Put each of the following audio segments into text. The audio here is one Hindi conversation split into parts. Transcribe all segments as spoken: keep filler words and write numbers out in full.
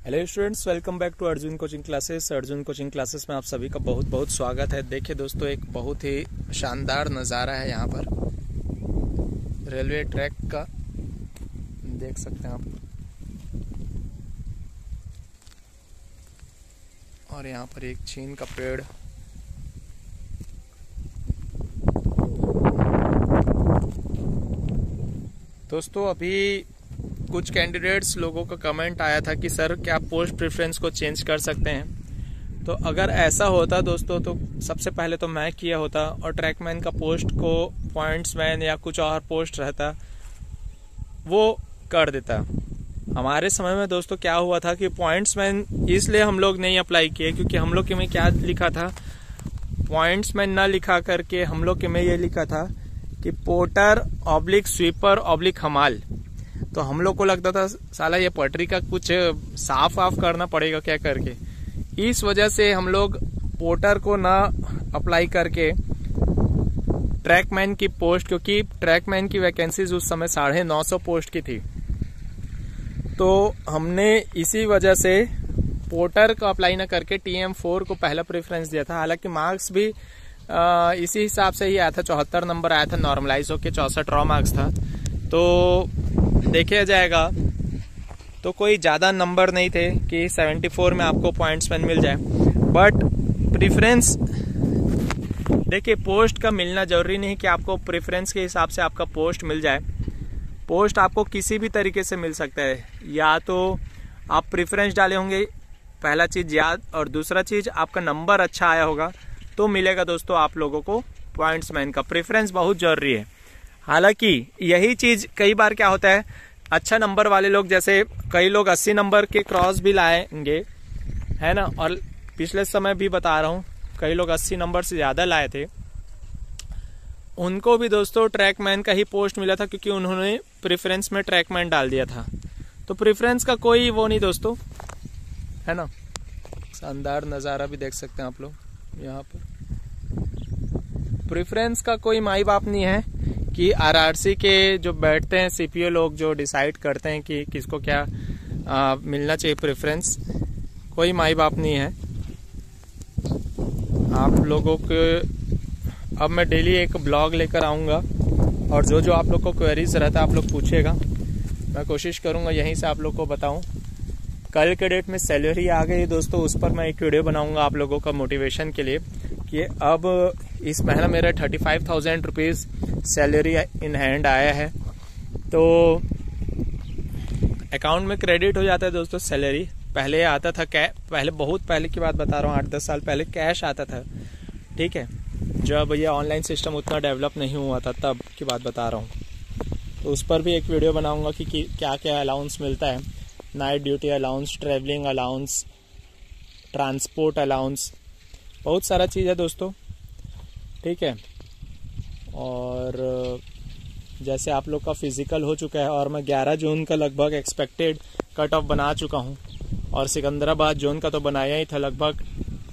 Hello students, welcome back to Arjun coaching classes. Arjun coaching classes में आप सभी का बहुत बहुत स्वागत है। देखिए दोस्तों, एक बहुत ही शानदार नज़ारा है यहाँ पर रेलवे ट्रैक का, देख सकते हैं आप। और यहाँ पर एक छीन का पेड़, दोस्तों अभी कुछ कैंडिडेट्स लोगों का कमेंट आया था कि सर क्या पोस्ट प्रेफरेंस को चेंज कर सकते हैं। तो अगर ऐसा होता दोस्तों तो सबसे पहले तो मैं किया होता और ट्रैकमैन का पोस्ट को पॉइंट्समैन या कुछ और पोस्ट रहता वो कर देता। हमारे समय में दोस्तों क्या हुआ था कि पॉइंट्समैन इसलिए हम लोग नहीं अप्लाई किए क्योंकि हम लोग के में क्या लिखा था, पॉइंट्समैन ना लिखा करके हम लोग के में ये लिखा था कि पोर्टर ऑब्लिक स्वीपर ऑब्लिक हमाल। तो हम लोग को लगता था साला ये पटरी का कुछ साफ वाफ करना पड़ेगा क्या करके, इस वजह से हम लोग पोर्टर को ना अप्लाई करके ट्रैकमैन की पोस्ट, क्योंकि ट्रैकमैन की वैकेंसीज उस समय साढ़े नौ सौ पोस्ट की थी, तो हमने इसी वजह से पोर्टर को अप्लाई ना करके टी एम फोर को पहला प्रेफरेंस दिया था। हालांकि मार्क्स भी आ, इसी हिसाब से ही आया था, चौहत्तर नंबर आया था, नॉर्मलाइज होके चौसठ रॉ मार्क्स था। तो देखिए जाएगा तो कोई ज़्यादा नंबर नहीं थे कि चौहत्तर में आपको पॉइंट्समैन मिल जाए। बट प्रेफरेंस देखिए, पोस्ट का मिलना जरूरी नहीं कि आपको प्रेफरेंस के हिसाब से आपका पोस्ट मिल जाए। पोस्ट आपको किसी भी तरीके से मिल सकता है, या तो आप प्रेफरेंस डाले होंगे पहला चीज़ याद, और दूसरा चीज़ आपका नंबर अच्छा आया होगा तो मिलेगा दोस्तों आप लोगों को पॉइंट्समैन का। प्रेफरेंस बहुत जरूरी है। हालांकि यही चीज कई बार क्या होता है, अच्छा नंबर वाले लोग, जैसे कई लोग अस्सी नंबर के क्रॉस भी लाएंगे, है ना, और पिछले समय भी बता रहा हूँ कई लोग अस्सी नंबर से ज्यादा लाए थे, उनको भी दोस्तों ट्रैकमैन का ही पोस्ट मिला था क्योंकि उन्होंने प्रेफरेंस में ट्रैकमैन डाल दिया था। तो प्रेफरेंस का कोई वो नहीं दोस्तों, है ना। शानदार नज़ारा भी देख सकते हैं आप लोग यहाँ पर। प्रेफरेंस का कोई माई बाप नहीं है कि आरआरसी के जो बैठते हैं सीपीओ लोग जो डिसाइड करते हैं कि किसको क्या आ, मिलना चाहिए प्रेफरेंस, कोई माई बाप नहीं है। आप लोगों के अब मैं डेली एक ब्लॉग लेकर आऊँगा और जो जो आप लोग को क्वेरीज रहता है आप लोग पूछेगा, मैं कोशिश करूँगा यहीं से आप लोग को बताऊँ। कल के डेट में सैलरी आ गई दोस्तों, उस पर मैं एक वीडियो बनाऊँगा आप लोगों का मोटिवेशन के लिए कि अब इस महीना मेरा thirty five thousand rupees salary in hand आया है, तो अकाउंट में क्रेडिट हो जाता है दोस्तों सैलरी। पहले आता था कै पहले बहुत पहले की बात बता रहा हूँ, आठ दस साल पहले कैश आता था, ठीक है, जब ये ऑनलाइन सिस्टम उतना डेवलप नहीं हुआ था तब की बात बता रहा हूँ। तो उस पर भी एक वीडियो बनाऊँगा कि, कि क्या क्या अलाउंस मिलता है, night duty allowance, travelling allowance, transport allowance, बहुत सारा चीज़ है दोस्तों, ठीक है। और जैसे आप लोग का फिजिकल हो चुका है और मैं ग्यारह जून का लगभग एक्सपेक्टेड कट ऑफ बना चुका हूँ, और सिकंदराबाद जोन का तो बनाया ही था, लगभग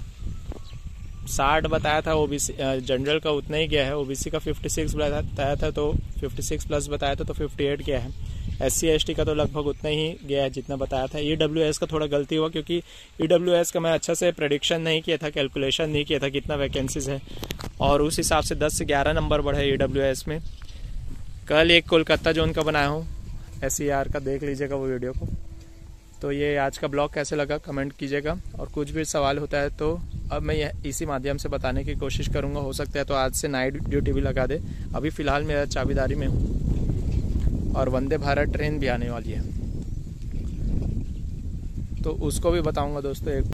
साठ बताया था, ओबीसी जनरल का उतना ही गया है, ओबीसी का छप्पन बताया था तो छप्पन प्लस बताया था तो अट्ठावन गया है, एस सी एस टी का तो लगभग उतना ही गया है जितना बताया था। ई डब्ल्यू एस का थोड़ा गलती हुआ क्योंकि ई डब्ल्यू एस का मैं अच्छा से प्रेडिक्शन नहीं किया था, कैलकुलेशन नहीं किया था कितना वैकेंसीज है, और उस हिसाब से दस से ग्यारह नंबर बढ़े ई डब्ल्यू एस में। कल एक कोलकाता जोन का बनाया हूँ एस सी आर का, देख लीजिएगा वो वीडियो को। तो ये आज का ब्लॉग कैसे लगा कमेंट कीजिएगा, और कुछ भी सवाल होता है तो अब मैं यह इसी माध्यम से बताने की कोशिश करूँगा। हो सकता है तो आज से नाइट ड्यूटी भी लगा दे। अभी फ़िलहाल मैं चाबीदारी में हूँ और वंदे भारत ट्रेन भी आने वाली है, तो उसको भी बताऊंगा दोस्तों एक